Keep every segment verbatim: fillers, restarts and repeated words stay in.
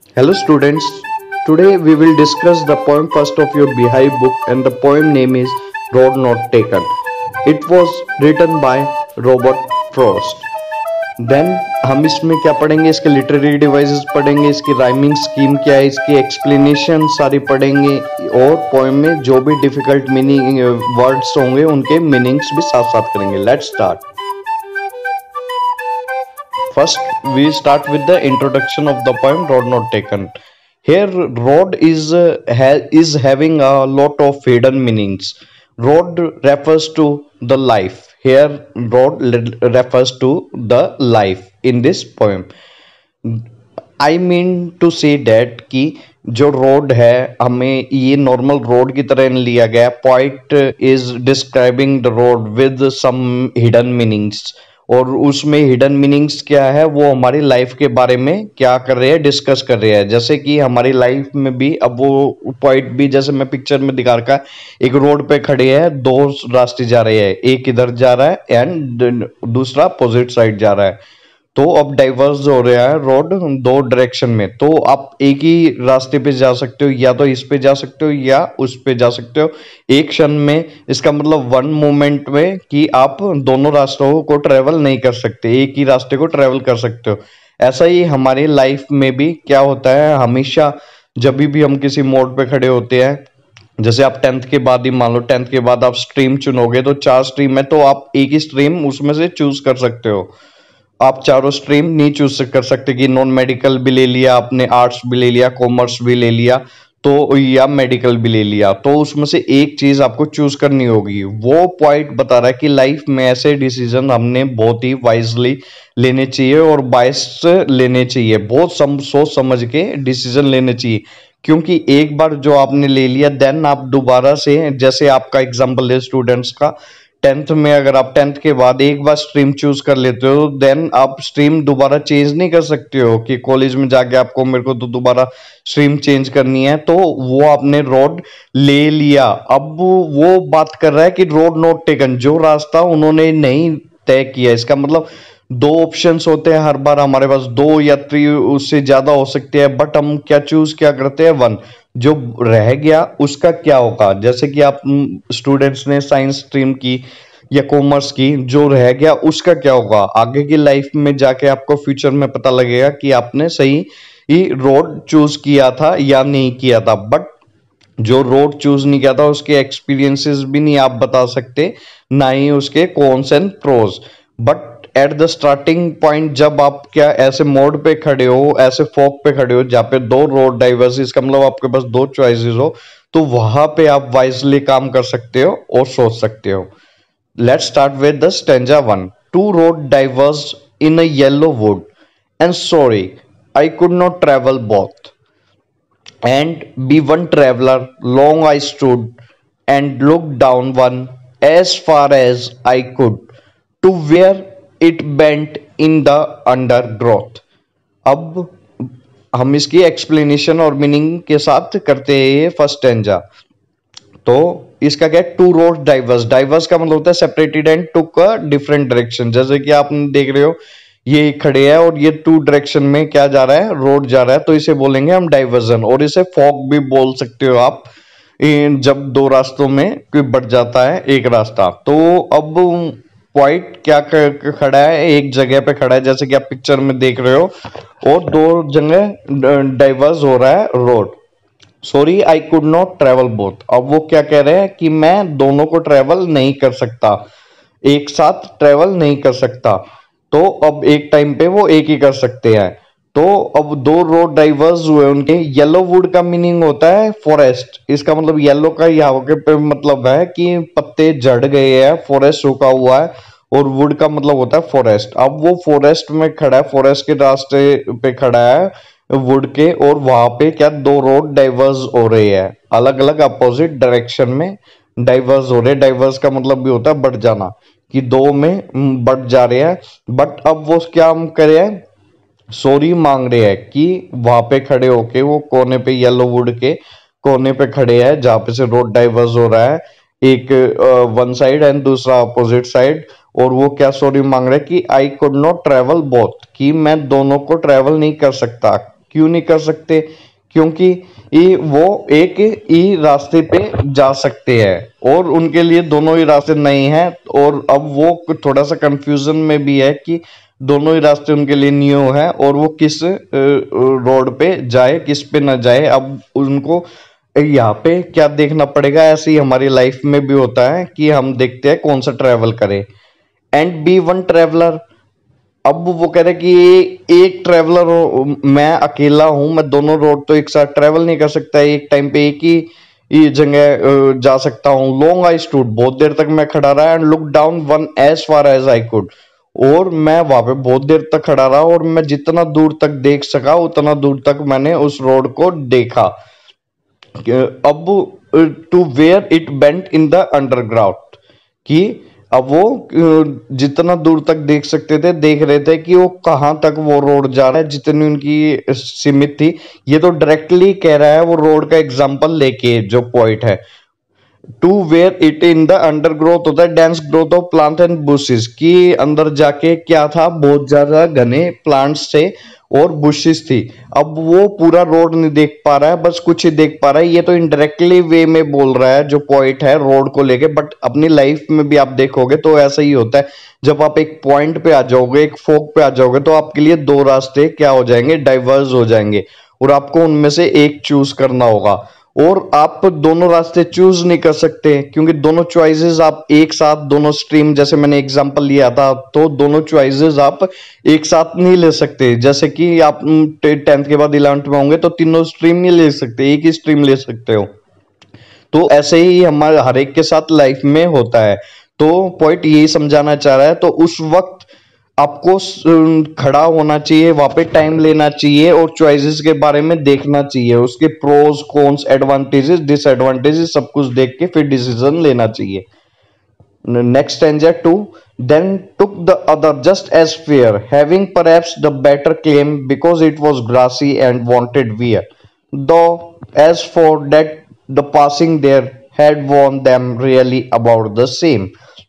Hello students, today we will discuss the poem first of your Beehive book and the poem name is Road Not Taken. It was written by Robert Frost. Then हम इसमें क्या पढ़ेंगे, इसके literary devices पढ़ेंगे, इसकी rhyming scheme क्या है, इसकी एक्सप्लेनेशन सारी पढ़ेंगे और पोएम में जो भी डिफिकल्ट मीनिंग वर्ड्स होंगे उनके मीनिंग्स भी साथ साथ करेंगे. Let's start. First, we start with the introduction of the poem "Road Not Taken." Here, road is uh, ha is having a lot of hidden meanings. Road refers to the life. Here, road refers to the life in this poem. I mean to say that कि जो road है हमें ये normal road की तरह नहीं लिया गया. Poet is describing the road with some hidden meanings. और उसमें हिडन मीनिंग्स क्या है, वो हमारी लाइफ के बारे में क्या कर रहे हैं, डिस्कस कर रहे हैं. जैसे कि हमारी लाइफ में भी अब वो पॉइंट भी जैसे मैं पिक्चर में दिखा रखा, एक रोड पे खड़े हैं, दो रास्ते जा रहे हैं, एक इधर जा रहा है एंड दूसरा अपोजिट साइड जा रहा है. तो अब डाइवर्स हो रहा है रोड दो डायरेक्शन में. तो आप एक ही रास्ते पे जा सकते हो, या तो इस पे जा सकते हो या उस पे जा सकते हो एक क्षण में. इसका मतलब वन मोमेंट में कि आप दोनों रास्तों को ट्रेवल नहीं कर सकते, एक ही रास्ते को ट्रेवल कर सकते हो. ऐसा ही हमारी लाइफ में भी क्या होता है, हमेशा जब भी हम किसी मोड़ पे खड़े होते हैं, जैसे आप टेंथ के बाद ही मान लो टेंथ के बाद आप स्ट्रीम चुनोगे, तो चार स्ट्रीम है तो आप एक ही स्ट्रीम उसमें से चूज कर सकते हो. आप चारों स्ट्रीम नहीं चूज कर सकते कि नॉन मेडिकल भी ले लिया आपने, आर्ट्स भी ले लिया, कॉमर्स भी ले लिया, तो या मेडिकल भी ले लिया, तो उसमें से एक चीज आपको चूज करनी होगी. वो पॉइंट बता रहा है कि लाइफ में ऐसे डिसीजन हमने बहुत ही वाइजली लेने चाहिए और बायस लेने चाहिए, बहुत सम, सोच समझ के डिसीजन लेने चाहिए. क्योंकि एक बार जो आपने ले लिया देन आप दोबारा से, जैसे आपका एग्जाम्पल है स्टूडेंट्स का, टेंथ में अगर आप टेंथ के बाद एक बार स्ट्रीम चूज कर लेते हो देन आप स्ट्रीम दोबारा चेंज नहीं कर सकते हो कि कॉलेज में जाके आपको मेरे को तो दोबारा स्ट्रीम चेंज करनी है. तो वो आपने रोड ले लिया. अब वो बात कर रहा है कि रोड नॉट टेकन, जो रास्ता उन्होंने नहीं तय किया. इसका मतलब दो ऑप्शंस होते हैं हर बार हमारे पास, दो या थ्री उससे ज्यादा हो सकते हैं, बट हम क्या चूज क्या करते हैं, वन. जो रह गया उसका क्या होगा, जैसे कि आप स्टूडेंट्स ने साइंस स्ट्रीम की या कॉमर्स की, जो रह गया उसका क्या होगा. आगे की लाइफ में जाके आपको फ्यूचर में पता लगेगा कि आपने सही ही रोड चूज किया था या नहीं किया था. बट जो रोड चूज नहीं किया था उसके एक्सपीरियंसेस भी नहीं आप बता सकते, ना ही उसके cons and pros. But at the starting point जब आप क्या ऐसे मोड पे खड़े हो, ऐसे फोक पे खड़े हो जहाँ पे दो रोड डाइवर्स, इसका मतलब आपके पास दो चॉइसेस हो, तो वहां पे आप वाइजली काम कर सकते हो और सोच सकते हो. Let's start with the stanza one. Two road diverged in a yellow wood and sorry I could not travel both and be one traveler long I stood and looked down one as far as I could to where it bent in the undergrowth. अब हम इसकी explanation और meaning के साथ करते हैं ये first stanza. तो इसका क्या है, टू रोड डाइवर्स. डाइवर्स का मतलब होता है separated and took a different direction. जैसे कि आप देख रहे हो ये खड़े हैं और ये टू डायरेक्शन में क्या जा रहा है, रोड जा रहा है, तो इसे बोलेंगे हम डाइवर्जन. और इसे फॉग भी बोल सकते हो आप, जब दो रास्तों में कोई बढ़ जाता है एक रास्ता. तो अब पॉइंट क्या खड़ा है, एक जगह पे खड़ा है जैसे कि आप पिक्चर में देख रहे हो, और दो जगह डाइवर्स हो रहा है road. Sorry I could not travel both. अब वो क्या कह रहे हैं कि मैं दोनों को ट्रेवल नहीं कर सकता, एक साथ ट्रेवल नहीं कर सकता. तो अब एक टाइम पे वो एक ही कर सकते हैं. तो अब दो रोड डाइवर्स हुए उनके. येलो वुड का मीनिंग होता है फॉरेस्ट. इसका मतलब येलो का यहाँ के पे मतलब है कि पत्ते झड़ गए हैं, फॉरेस्ट सूखा हुआ है, और वुड का मतलब होता है फॉरेस्ट. अब वो फॉरेस्ट में खड़ा है, फॉरेस्ट के रास्ते पे खड़ा है वुड के, और वहां पे क्या दो रोड डाइवर्स हो रहे हैं, अलग अलग अपोजिट डायरेक्शन में डाइवर्स हो रहे हैं. डाइवर्स का मतलब भी होता है बढ़ जाना, कि दो में बढ़ जा रहे हैं. बट अब वो क्या हम करे हैं, सॉरी मांग रहे हैं कि वहां पे खड़े होके वो कोने पे, येलो वुड के कोने पे खड़े हैं जहां पे से रोड डाइवर्स हो रहा है, एक वन साइड एंड दूसरा अपोजिट साइड. और वो क्या सॉरी मांग रहे हैं कि I could not travel both, कि मैं दोनों को ट्रेवल नहीं कर सकता. क्यों नहीं कर सकते? क्योंकि ये वो एक ही रास्ते पे जा सकते हैं और उनके लिए दोनों ही रास्ते नए हैं, और अब वो थोड़ा सा कंफ्यूजन में भी है कि दोनों ही रास्ते उनके लिए न्यू है और वो किस रोड पे जाए किस पे ना जाए। अब उनको यहाँ पे क्या देखना पड़ेगा, ऐसे ही हमारी लाइफ में भी होता है कि हम देखते हैं कौन सा ट्रेवल करें। एंड बी वन ट्रेवलर, अब वो कह रहे कि ये एक ट्रेवलर हो, मैं अकेला हूं, मैं दोनों रोड तो एक साथ ट्रेवल नहीं कर सकता, एक टाइम पे एक ही ये जगह अ, जा सकता हूँ। लॉन्ग आई स्टूड, बहुत देर तक मैं खड़ा रहा, and look down one as far as I could, और मैं वहां पे बहुत देर तक खड़ा रहा और मैं जितना दूर तक देख सका उतना दूर तक मैंने उस रोड को देखा। अब to where it bent in the underground, कि अब वो अ, जितना दूर तक देख सकते थे देख रहे थे कि वो कहाँ तक वो रोड जा रहा है, जितनी उनकी सीमित थी। ये तो डायरेक्टली कह रहा है वो रोड का एग्जांपल लेके, जो पॉइंट है to where it in the under growth होता है dense growth of plant and bushes, की अंदर जाके क्या था, बहुत ज्यादा घने प्लांट्स थे और बुशेस थी। अब वो पूरा रोड नहीं देख पा रहा है, बस कुछ ही देख पा रहा है। ये तो इनडायरेक्टली वे में बोल रहा है जो पॉइंट है रोड को लेके, बट अपनी लाइफ में भी आप देखोगे तो ऐसा ही होता है। जब आप एक पॉइंट पे आ जाओगे, एक फोक पे आ जाओगे, तो आपके लिए दो रास्ते क्या हो जाएंगे, डाइवर्स हो जाएंगे, और आपको उनमें से एक चूज करना होगा। और आप दोनों रास्ते चूज नहीं कर सकते क्योंकि दोनों चॉइसेस आप एक साथ, दोनों स्ट्रीम, जैसे मैंने एग्जांपल लिया था, तो दोनों चॉइसेस आप एक साथ नहीं ले सकते। जैसे कि आप टेंथ के बाद इलेवेंथ में होंगे तो तीनों स्ट्रीम नहीं ले सकते, एक ही स्ट्रीम ले सकते हो। तो ऐसे ही हमारे हर एक के साथ लाइफ में होता है। तो पॉइंट यही समझाना चाह रहा है। तो उस वक्त आपको स- खड़ा होना चाहिए, वहां पे टाइम लेना चाहिए और चॉइसेस के बारे में देखना चाहिए, उसके प्रोज कॉन्स एडवांटेजेस डिसएडवांटेजेस सब कुछ देख के फिर डिसीजन लेना चाहिए। Next stanza two. Then took the other just as fair, having perhaps the better claim because it was grassy and wanted wear. Though as for that the passing there had warned them really about the same.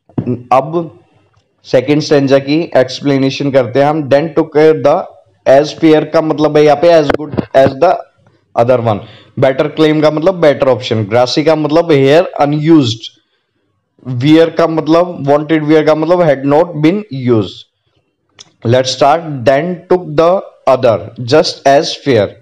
अब second stanza की explanation करते हैं हम। Then took the as fair का मतलब है यहाँ पे as good as the other one. Better claim का मतलब बेटर ऑप्शन। ग्रासी का मतलब हेयर अनयूज्ड। वियर का मतलब वांटेड वियर का मतलब had not been use. Let's start. Then took the other just as fair.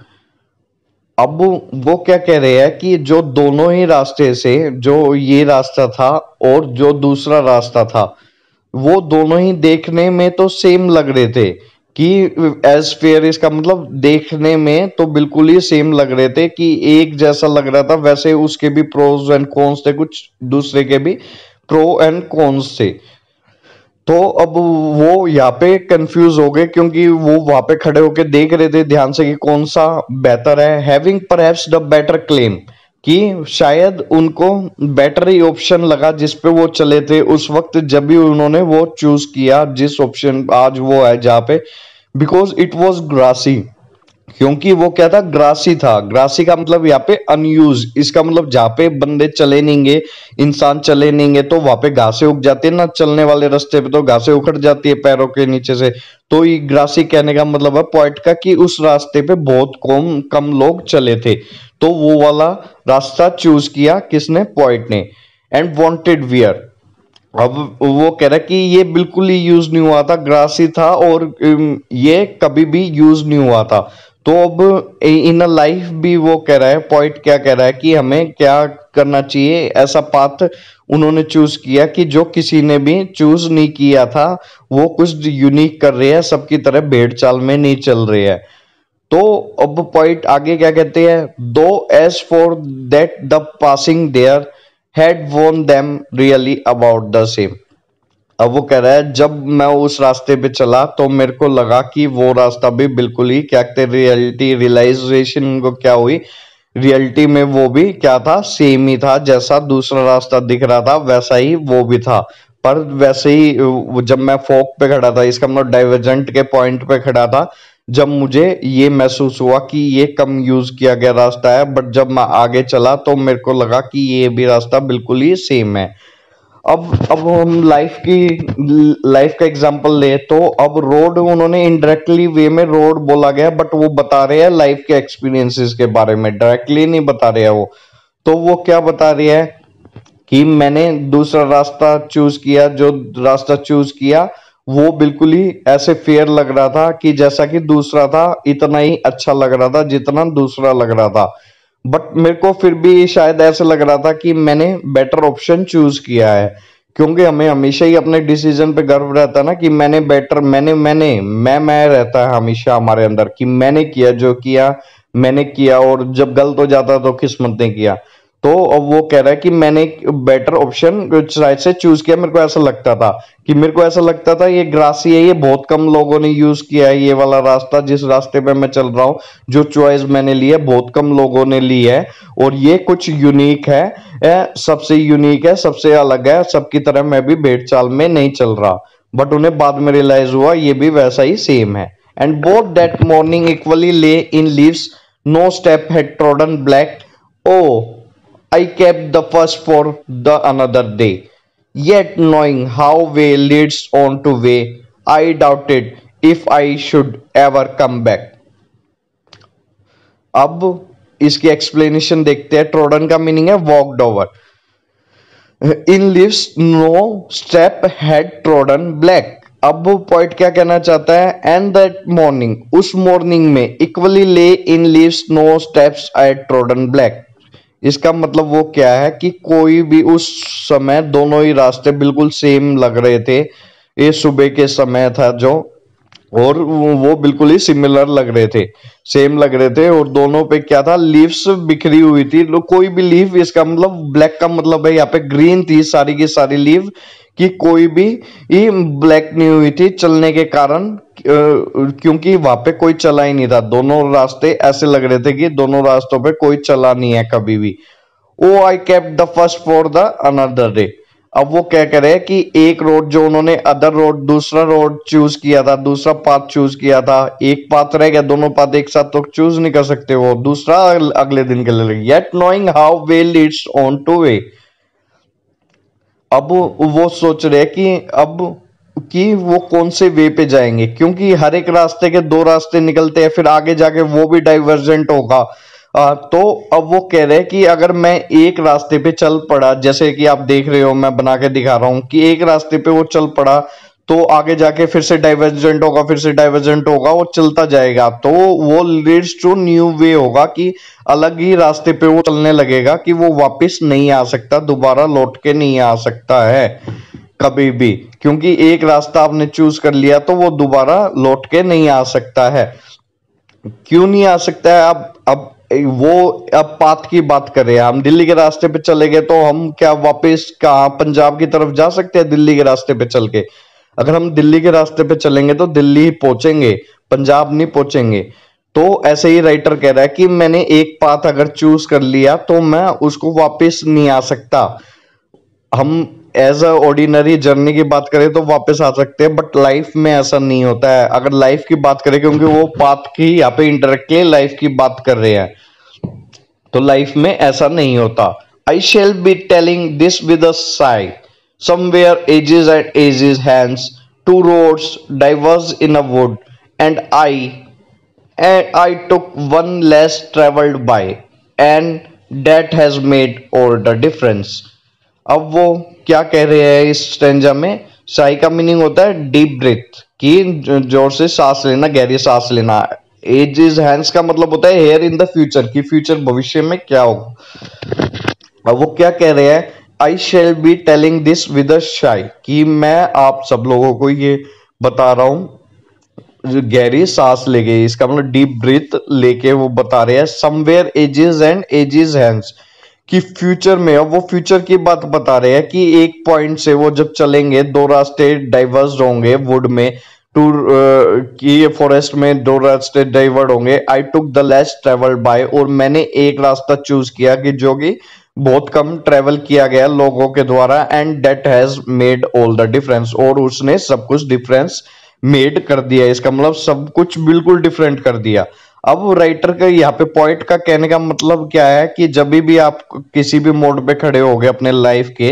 अब वो क्या कह रहे हैं कि जो दोनों ही रास्ते से, जो ये रास्ता था और जो दूसरा रास्ता था, वो दोनों ही देखने में तो सेम लग रहे थे। कि एज फेयर इसका मतलब देखने में तो बिल्कुल ही सेम लग रहे थे, कि एक जैसा लग रहा था। वैसे उसके भी प्रोज एंड कॉन्स थे, कुछ दूसरे के भी प्रो एंड कॉन्स थे। तो अब वो यहाँ पे कंफ्यूज हो गए क्योंकि वो वहां पे खड़े होके देख रहे थे ध्यान से कि कौन सा बेटर है। Having perhaps the better claim, कि शायद उनको बेटर ही ऑप्शन लगा जिस पे वो चले थे उस वक्त, जब भी उन्होंने वो चूज किया जिस ऑप्शन आज वो है जहाँ पे। बिकॉज इट वॉज ग्रासी, क्योंकि वो क्या था, ग्रासी था। ग्रासी का मतलब यहाँ पे अनयूज, इसका मतलब जहाँ पे बंदे चले नहींगे, इंसान चले नहींगे, तो वहां पे घासें उग जाती है ना, चलने वाले रास्ते पे तो घासें उखड़ जाती है पैरों के नीचे से। तो ये ग्रासी कहने का मतलब है पॉइंट का कि उस रास्ते पे बहुत कम कम लोग चले थे, तो वो वाला रास्ता चूज किया किसने, पॉइंट ने। एंड वांटेड वियर, अब वो कह रहा है कि ये बिल्कुल ही यूज नहीं हुआ था, ग्रासी था और अम, ये कभी भी यूज नहीं हुआ था। तो अब इन अ लाइफ भी वो कह रहा है, पॉइंट क्या कह रहा है कि हमें क्या करना चाहिए, ऐसा पाथ उन्होंने चूज किया कि जो किसी ने भी चूज नहीं किया था। वो कुछ यूनिक कर रहे हैं, सबकी तरह भेड़ चाल में नहीं चल रहे हैं। तो अब पॉइंट आगे क्या कहते हैं, though as for that the passing there had worn them really about the same. अब वो कह रहा है जब मैं उस रास्ते पे चला तो मेरे को लगा कि वो रास्ता भी बिल्कुल ही क्या कहते, रियलिटी रियलाइजेशन को क्या हुई, रियलिटी में वो भी क्या था, सेम ही था। जैसा दूसरा रास्ता दिख रहा था वैसा ही वो भी था। पर वैसे ही वो जब मैं फोक पे खड़ा था, इसका मतलब डाइवर्जेंट के पॉइंट पे खड़ा था, जब मुझे ये महसूस हुआ कि ये कम यूज किया गया रास्ता है, बट जब मैं आगे चला तो मेरे को लगा कि ये भी रास्ता बिल्कुल ही सेम है। अब अब हम लाइफ की लाइफ का एग्जांपल ले तो अब रोड उन्होंने इनडायरेक्टली वे में रोड बोला गया, बट वो बता रहे हैं लाइफ के एक्सपीरियंसेस के बारे में, डायरेक्टली नहीं बता रहे हैं वो। तो वो क्या बता रही है कि मैंने दूसरा रास्ता चूज किया, जो रास्ता चूज किया वो बिल्कुल ही ऐसे फेयर लग रहा था कि जैसा कि दूसरा था इतना ही अच्छा लग रहा था जितना दूसरा लग रहा था। बट मेरे को फिर भी शायद ऐसे लग रहा था कि मैंने बेटर ऑप्शन चूज किया है, क्योंकि हमें हमेशा ही अपने डिसीजन पे गर्व रहता है ना कि मैंने बेटर मैंने मैंने मैं मैं रहता है हमेशा हमारे अंदर कि मैंने किया जो किया मैंने किया, और जब गलत हो जाता तो किस्मत ने किया। तो अब वो कह रहा है कि मैंने बेटर ऑप्शन शायद से चूज किया। मेरे को ऐसा लगता था कि मेरे को ऐसा लगता था ये ग्रासी है, ये बहुत कम लोगों ने यूज किया है, ये वाला रास्ता जिस रास्ते पे मैं चल रहा हूँ, जो चॉइस मैंने ली है बहुत कम लोगों ने ली है, और ये कुछ यूनिक है, ए, सबसे यूनिक है, सबसे अलग है, सबकी तरह मैं भी भेड़ चाल में नहीं चल रहा। बट उन्हें बाद में रियलाइज हुआ ये भी वैसा ही सेम है। And both that morning equally lay in leaves, no step had trodden black, oh I kept the first for the another day. Yet knowing how way leads on to way, I doubted if I should ever come back. अब इसकी explanation देखते हैं। Trodden का meaning है walked over. In leaves no step had trodden black. अब point क्या कहना चाहता है, एंड दैट मॉर्निंग, उस मॉर्निंग में, equally lay in leaves no steps had trodden black. इसका मतलब वो क्या है कि कोई भी उस समय दोनों ही रास्ते बिल्कुल सेम लग रहे थे। ये सुबह के समय था जो, और वो बिल्कुल ही सिमिलर लग रहे थे, सेम लग रहे थे, और दोनों पे क्या था, लीव्स बिखरी हुई थी। कोई भी लीव, इसका मतलब ब्लैक का मतलब है यहाँ पे ग्रीन थी सारी की सारी लीव, कि कोई भी ये ब्लैक नहीं हुई थी चलने के कारण, क्योंकि वहां पे कोई चला ही नहीं था। दोनों रास्ते ऐसे लग रहे थे कि दोनों रास्तों पे कोई चला नहीं है कभी भी। Oh I kept the first for the another day. अब वो क्या करे कि एक रोड जो उन्होंने अदर रोड दूसरा रोड चूज किया था, दूसरा पाथ चूज किया था, एक पाथ रह गया, दोनों पाथ एक साथ तो चूज नहीं कर सकते, वो दूसरा अगले दिन के लिए। Yet knowing how way leads on to way. अब वो सोच रहे कि अब कि वो कौन से वे पे जाएंगे, क्योंकि हर एक रास्ते के दो रास्ते निकलते हैं, फिर आगे जाके वो भी डाइवर्जेंट होगा। आ, तो अब वो कह रहे हैं कि अगर मैं एक रास्ते पे चल पड़ा, जैसे कि आप देख रहे हो मैं बना के दिखा रहा हूं कि एक रास्ते पे वो चल पड़ा, तो आगे जाके फिर से डाइवर्जेंट होगा, फिर से डाइवर्जेंट होगा, वो चलता जाएगा, तो वो लीड्स टू न्यू वे होगा कि अलग ही रास्ते पे वो चलने लगेगा, कि वो वापस नहीं आ सकता, दोबारा लौट के नहीं आ सकता है कभी भी, क्योंकि एक रास्ता आपने चूज कर लिया तो वो दोबारा लौट के नहीं आ सकता है। क्यों नहीं आ सकता है? अब अब वो अब पाथ की बात करें, हम दिल्ली के रास्ते पे चले गए तो हम क्या वापस कहाँ पंजाब की तरफ जा सकते हैं दिल्ली के रास्ते पे चल के? अगर हम दिल्ली के रास्ते पे चलेंगे तो दिल्ली ही पहुंचेंगे, पंजाब नहीं पहुंचेंगे। तो ऐसे ही राइटर कह रहा है कि मैंने एक पाथ अगर चूज कर लिया तो मैं उसको वापस नहीं आ सकता। हम एज अ ऑर्डिनरी जर्नी की बात करें तो वापस आ सकते हैं, बट लाइफ में ऐसा नहीं होता है। अगर लाइफ की बात करें, क्योंकि वो पाथ की यहाँ पे इंडायरेक्टली लाइफ की बात कर रहे हैं, तो लाइफ में ऐसा नहीं होता। I shall be telling this with a sigh, somewhere ages and ages hence two roads diverged in a wood, and I and I took one less traveled by, and that has made all the difference. अब वो क्या कह रहे हैं इस stanza में? साई का meaning होता है डीप ब्रीथ, कि जोर से सांस लेना, गहरी सांस लेना। एजेस हैंड्स का मतलब होता है हेयर इन द फ्यूचर, कि फ्यूचर भविष्य में क्या होगा। अब वो क्या कह रहे हैं, I shall be telling this with a sigh, कि मैं आप सब लोगों को ये बता रहा हूं गहरी सांस लेके, इसका मतलब डीप ब्रीथ लेके वो बता रहे हैं। Somewhere ages and ages hence, कि फ्यूचर में, अब वो फ्यूचर की बात बता रहे हैं कि एक पॉइंट से वो जब चलेंगे दो रास्ते डाइवर्स होंगे वुड में, टूर की फॉरेस्ट में दो रास्ते डाइवर्ट होंगे। I took the less travelled by, और मैंने एक रास्ता चूज किया कि जो कि बहुत कम ट्रेवल किया गया लोगों के द्वारा, and that has made all the difference, और उसने सब कुछ डिफरेंस मेड कर दिया। इसका मतलब सब कुछ बिल्कुल डिफरेंट कर दिया। अब राइटर का यहाँ पे पॉइंट का कहने का मतलब क्या है कि जब भी आप किसी भी मोड पे खड़े हो गए अपने लाइफ के,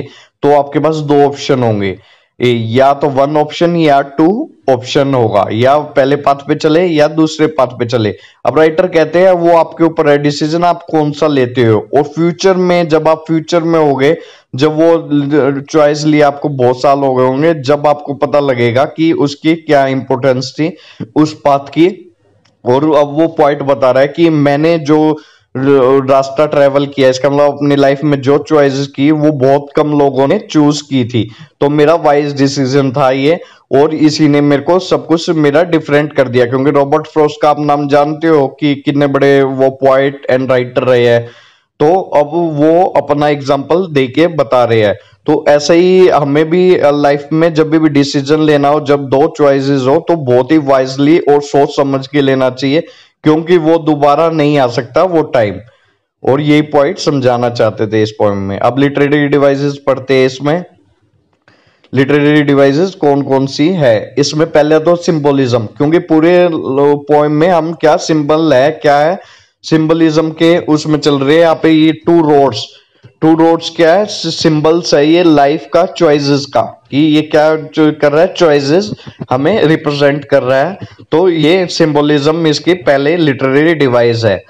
तो आपके पास दो ऑप्शन होंगे, ए, या तो वन ऑप्शन या टू ऑप्शन होगा, या पहले पाथ पे चले या दूसरे पाथ पे चले। अब राइटर कहते हैं वो आपके ऊपर है, डिसीजन आप कौन सा लेते हो। और फ्यूचर में, जब आप फ्यूचर में होगे, जब वो चॉइस लिए आपको बहुत साल हो गए होंगे, जब आपको पता लगेगा कि उसकी क्या इंपॉर्टेंस थी उस पाथ की। और अब वो पॉइंट बता रहा है कि मैंने जो रास्ता ट्रेवल किया, इसका मतलब अपनी लाइफ में जो चॉइसेस की वो बहुत कम लोगों ने चूज की थी, तो मेरा वाइज डिसीजन था ये, और इसी ने मेरे को सब कुछ मेरा डिफरेंट कर दिया। क्योंकि रॉबर्ट फ्रॉस्ट का आप नाम जानते हो कि कितने बड़े वो पोएट एंड राइटर रहे हैं, तो अब वो अपना एग्जाम्पल देके बता रहे हैं। तो ऐसा ही हमें भी लाइफ में जब भी डिसीजन लेना हो, जब दो चॉइसेस हो, तो बहुत ही वाइजली और सोच समझ के लेना चाहिए, क्योंकि वो दोबारा नहीं आ सकता वो टाइम। और यही पॉइंट समझाना चाहते थे इस पॉइंट में। अब लिटरेरी डिवाइसेस पढ़ते हैं। इसमें लिटरेरी डिवाइसेस कौन कौन सी है, इसमें पहले तो सिंबोलिज्म, क्योंकि पूरे पोएम में हम क्या सिंबल है, क्या है सिंबलिज्म के उसमें चल रहे हैं। यहाँ पे ये टू रोड्स, टू रोड्स क्या है, सिंबल्स है ये लाइफ का, चॉइसेस का, कि ये क्या कर रहा है, चॉइसेस हमें रिप्रेजेंट कर रहा है। तो ये सिंबोलिज्म इसकी पहले लिटरेरी डिवाइस है।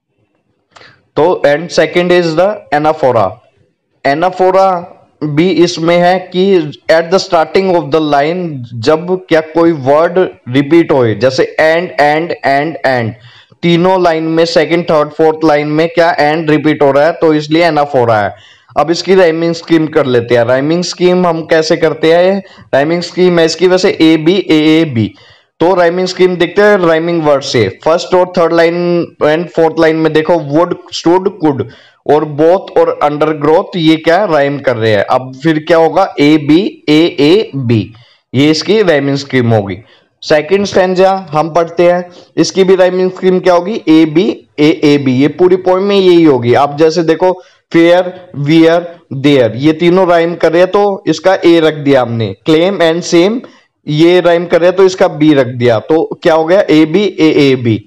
तो and second is the anaphora. Anaphora भी इसमें है कि at the starting of the line जब क्या कोई वर्ड रिपीट होए, जैसे एंड एंड एंड एंड, तीनों लाइन में सेकंड थर्ड फोर्थ लाइन में क्या एंड रिपीट हो रहा है, तो इसलिए एनाफोरा है। अब इसकी राइमिंग स्कीम कर लेते हैं। राइमिंग स्कीम हम कैसे करते हैं, राइमिंग स्कीम है इसकी वैसे A B A A B. तो राइमिंग स्कीम देखते हैं राइमिंग वर्ड से। फर्स्ट और third line and fourth line में देखो वुड, स्टूड, कुड, और बोथ और अंडर ग्रोथ, ये क्या राइम कर रहे हैं। अब फिर क्या होगा, ए बी ए ए बी, ये इसकी राइमिंग स्कीम होगी। सेकंड स्टैंजा हम पढ़ते हैं, इसकी भी राइमिंग स्कीम क्या होगी, A B A A B, ये पूरी पोएम में यही होगी। आप जैसे देखो फेयर, वियर, देयर, ये तीनों राइम कर रहे हैं, तो इसका ए रख दिया हमने। क्लेम एंड सेम, ये राइम कर रहे हैं, तो इसका बी रख दिया, तो क्या हो गया, ए बी ए ए बी,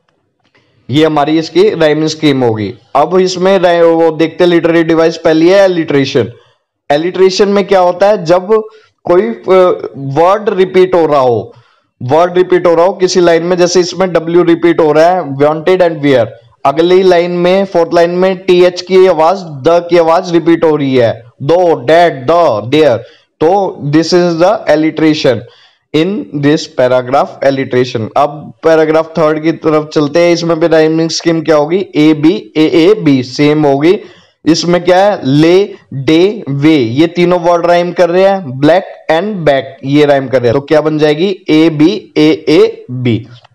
ये हमारी इसकी राइमिंग स्कीम होगी। अब इसमें वो देखते लिटरेरी डिवाइस पहली है एलिट्रेशन। एलिट्रेशन में क्या होता है, जब कोई वर्ड रिपीट हो रहा हो, वर्ड रिपीट हो रहा हो किसी लाइन में, जैसे इसमें डब्ल्यू रिपीट हो रहा है, वांटेड एंड वेयर, अगली लाइन में फोर्थ लाइन में टी एच की आवाज, द की आवाज रिपीट हो रही है, दो, डेट, द, देयर, तो this is the alliteration in this paragraph, alliteration. अब पैराग्राफ थर्ड की तरफ चलते हैं। इसमें भी राइमिंग स्कीम क्या होगी, A B A A B same होगी। इसमें क्या है, ले, डे, वे, ये तीनों वर्ड राइम कर रहे हैं। ब्लैक एंड बैक, ये राइम कर रहे हैं, तो क्या बन जाएगी, ए बी ए ए बी।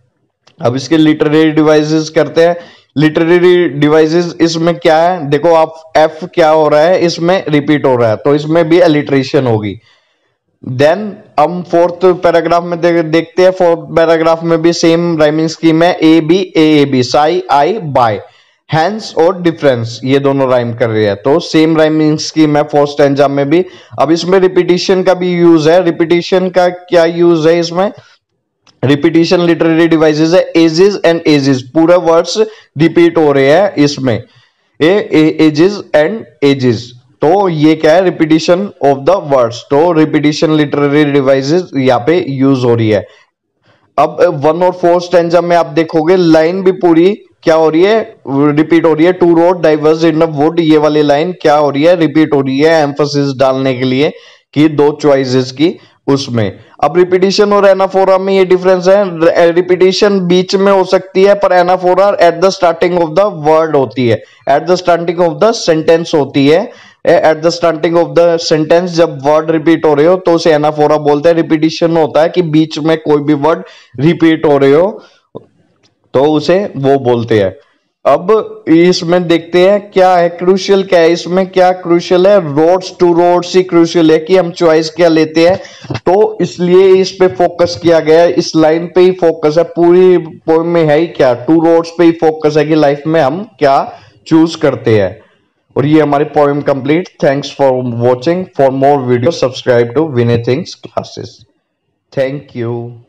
अब इसके लिटरेरी डिवाइसेस करते हैं। लिटरेरी डिवाइसेस इसमें क्या है, देखो आप एफ क्या हो रहा है, इसमें रिपीट हो रहा है, तो इसमें भी एलिट्रेशन होगी। देन हम फोर्थ पैराग्राफ में दे, देखते हैं। फोर्थ पैराग्राफ में भी सेम राइमिंग स्कीम है, A B A A B, sigh, I, by, hence और डिफरेंस, ये दोनों राइम कर रहे हैं, तो सेम राइमिंग स्कीम है फोर्थ स्टैंजा में भी। अब इसमें रिपीटिशन का भी यूज है। रिपीटिशन का क्या यूज है इसमें, रिपीटिशन लिटरेरी डिवाइसेस है, एजेस एंड एजेस, पूरा वर्ड्स रिपीट हो रहे हैं इसमें, ए एजेस एंड एजेस, तो ये क्या है, रिपीटिशन ऑफ द वर्ड्स। तो रिपीटिशन लिटरेरी डिवाइसेस यहाँ पे यूज हो रही है। अब वन और फोर स्टैंजा में आप देखोगे लाइन भी पूरी क्या हो रही है, रिपीट हो रही है। Two road diverged in a wood, ये वाली लाइन क्या हो रही है, रिपीट हो रही है, एम्फोसिस डालने के लिए कि दो चॉइसेस की उसमें। अब रिपीटिशन और एनाफोरा में ये डिफरेंस है, रिपीटिशन बीच में हो सकती है, पर anaphora at the starting of the word होती है, at the starting of the sentence होती है। At the starting of the sentence जब वर्ड रिपीट हो रहे हो तो उसे एनाफोरा बोलते हैं। रिपीटिशन होता है कि बीच में कोई भी वर्ड रिपीट हो रहे हो तो उसे वो बोलते हैं। अब इसमें देखते हैं क्या है क्रूशियल, क्या है इसमें, क्या क्रूशियल है, रोड्स टू रोड्स ही क्रूशियल है कि हम चॉइस क्या लेते हैं, तो इसलिए इस पे फोकस किया गया है, इस लाइन पे ही फोकस है। पूरी पोएम में है ही क्या, टू रोड्स पे ही फोकस है कि लाइफ में हम क्या चूज करते हैं। और ये हमारी poem complete. Thanks for watching. For more video subscribe to Vinay things classes. Thank you.